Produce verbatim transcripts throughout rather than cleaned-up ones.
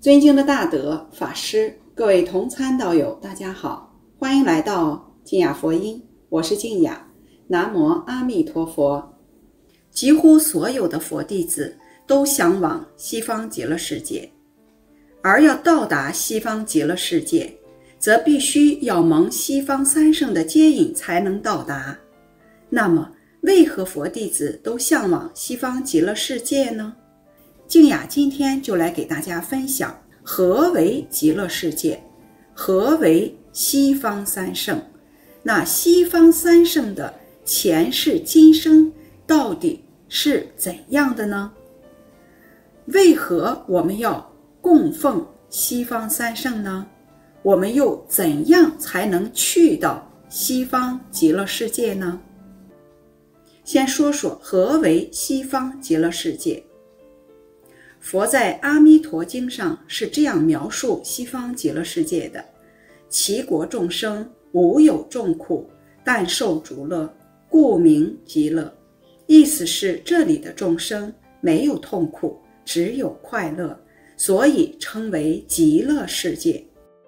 尊敬的大德、法师，各位同参道友，大家好，欢迎来到静雅佛音，我是静雅。南无阿弥陀佛。几乎所有的佛弟子都向往西方极乐世界，而要到达西方极乐世界，则必须要蒙西方三圣的接引才能到达。那么，为何佛弟子都向往西方极乐世界呢？静雅今天就来给大家分享何为极乐世界，何为西方三圣。那西方三圣的前世今生到底是怎样的呢？为何我们要供奉西方三圣呢？我们又怎样才能去到西方极乐世界呢？先说说何为西方极乐世界。佛在《阿弥陀经》上是这样描述西方极乐世界的：其国众生无有众苦，但受诸乐，故名极乐。意思是这里的众生没有痛苦，只有快乐，所以称为极乐世界。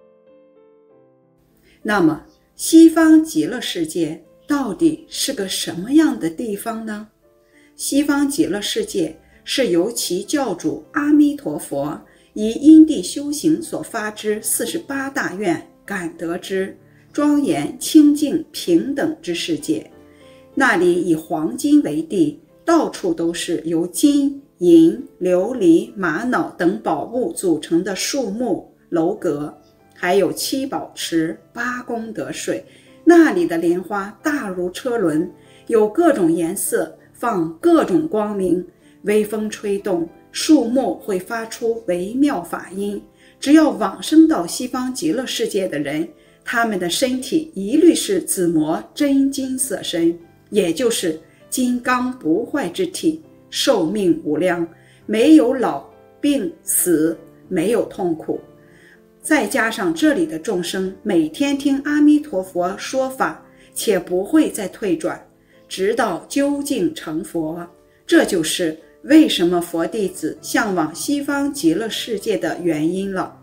那么西方极乐世界到底是个什么样的地方呢？西方极乐世界是由其教主阿弥陀佛以因地修行所发之四十八大愿感得之庄严清净平等之世界。那里以黄金为地，到处都是由金、银、琉璃、玛瑙等宝物组成的树木楼阁，还有七宝池、八功德水。那里的莲花大如车轮，有各种颜色，放各种光明，微风吹动，树木会发出微妙法音。只要往生到西方极乐世界的人，他们的身体一律是紫磨真金色身，也就是金刚不坏之体，寿命无量，没有老病死，没有痛苦。再加上这里的众生每天听阿弥陀佛说法，且不会再退转，直到究竟成佛。这就是为什么佛弟子向往西方极乐世界的原因了。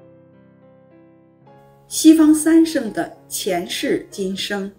西方三圣的前世今生，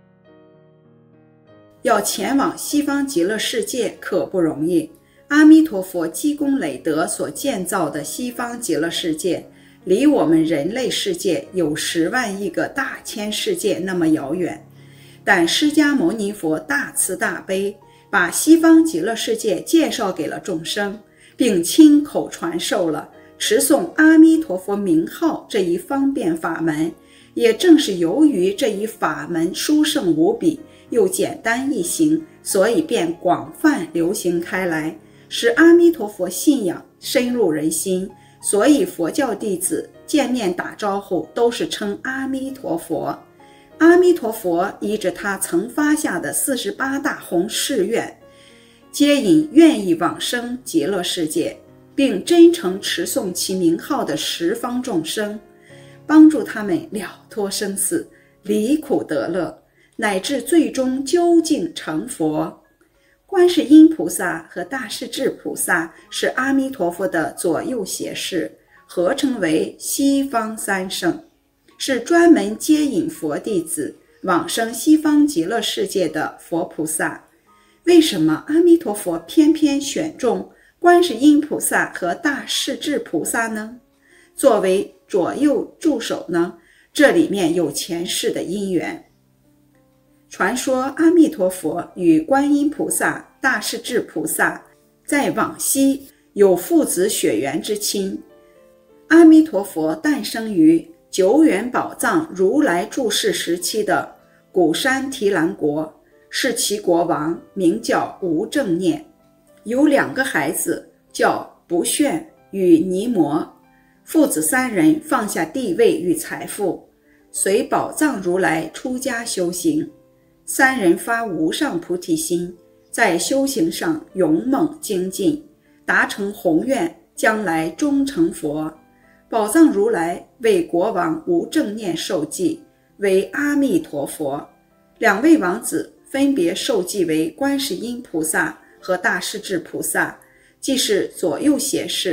要前往西方极乐世界可不容易。阿弥陀佛积功累德所建造的西方极乐世界，离我们人类世界有十万亿个大千世界那么遥远，但释迦牟尼佛大慈大悲，把西方极乐世界介绍给了众生，并亲口传授了持诵阿弥陀佛名号这一方便法门。也正是由于这一法门殊胜无比，又简单易行，所以便广泛流行开来，使阿弥陀佛信仰深入人心。所以佛教弟子见面打招呼都是称阿弥陀佛。阿弥陀佛依着他曾发下的四十八大宏誓愿，接引愿意往生极乐世界，并真诚持诵其名号的十方众生，帮助他们了脱生死，离苦得乐，乃至最终究竟成佛。观世音菩萨和大势至菩萨是阿弥陀佛的左右胁侍，合称为西方三圣，是专门接引佛弟子往生西方极乐世界的佛菩萨。为什么阿弥陀佛偏偏选中观世音菩萨和大势至菩萨呢？作为左右助手呢？这里面有前世的因缘。传说阿弥陀佛与观音菩萨、大势至菩萨在往昔有父子血缘之亲。阿弥陀佛诞生于久远宝藏如来住世时期的古山提兰国，是其国王，名叫无正念，有两个孩子，叫不炫与尼摩。父子三人放下地位与财富，随宝藏如来出家修行。三人发无上菩提心，在修行上勇猛精进，达成宏愿，将来终成佛。宝藏如来为国王无正念受记，为阿弥陀佛。两位王子分别受记为观世音菩萨和大势至菩萨，既是左右胁侍，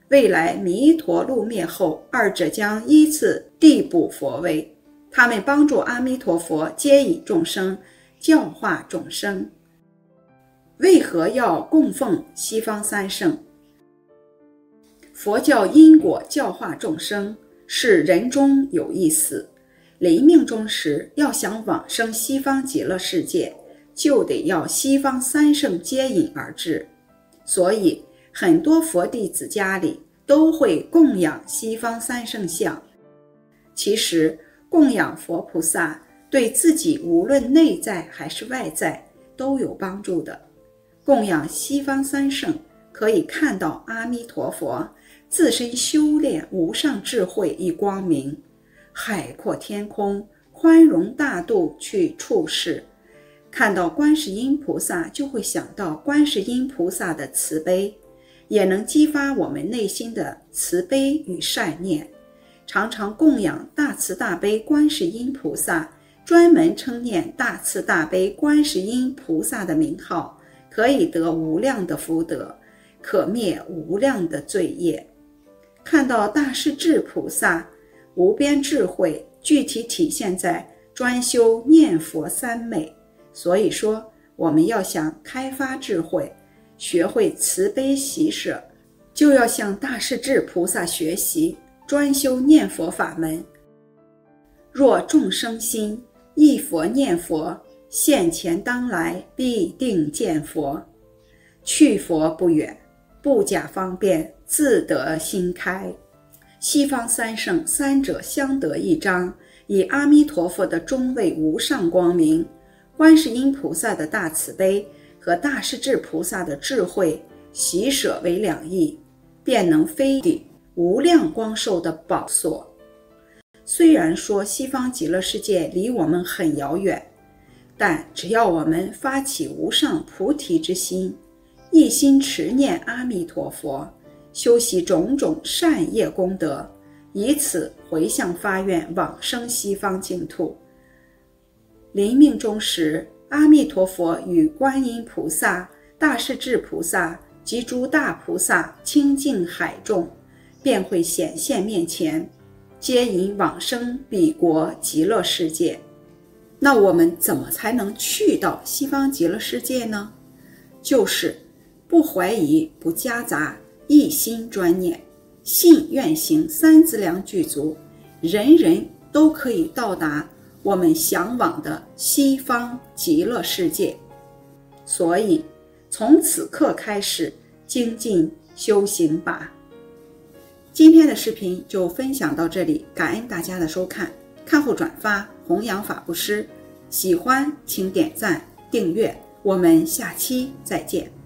未来弥陀入灭后，二者将依次递补佛位，他们帮助阿弥陀佛接引众生，教化众生。为何要供奉西方三圣？佛教因果教化众生，是人终有一死，临命终时要想往生西方极乐世界，就得要西方三圣接引而至。所以很多佛弟子家里都会供养西方三圣像。其实供养佛菩萨对自己无论内在还是外在都有帮助的。供养西方三圣可以看到阿弥陀佛自身修炼无上智慧与光明，海阔天空，宽容大度去处事。看到观世音菩萨就会想到观世音菩萨的慈悲，也能激发我们内心的慈悲与善念。常常供养大慈大悲观世音菩萨，专门称念大慈大悲观世音菩萨的名号，可以得无量的福德，可灭无量的罪业。看到大势至菩萨无边智慧，具体体现在专修念佛三昧。所以说我们要想开发智慧，学会慈悲喜舍，就要向大势至菩萨学习，专修念佛法门。若众生心忆佛念佛，现前当来必定见佛。去佛不远，不假方便，自得心开。西方三圣三者相得益彰，以阿弥陀佛的中位无上光明，观世音菩萨的大慈悲和大势至菩萨的智慧喜舍为两翼，便能飞抵无量光寿的宝所。虽然说西方极乐世界离我们很遥远，但只要我们发起无上菩提之心，一心持念阿弥陀佛，修习种种善业功德，以此回向发愿往生西方净土。临命终时，阿弥陀佛与观音菩萨、大势至菩萨及诸大菩萨清净海众便会显现面前，接引往生彼国极乐世界。那我们怎么才能去到西方极乐世界呢？就是不怀疑，不夹杂，一心专念，信愿行三资粮具足，人人都可以到达我们向往的西方极乐世界。所以从此刻开始精进修行吧。今天的视频就分享到这里，感恩大家的收看，看后转发，弘扬法布施。喜欢请点赞订阅，我们下期再见。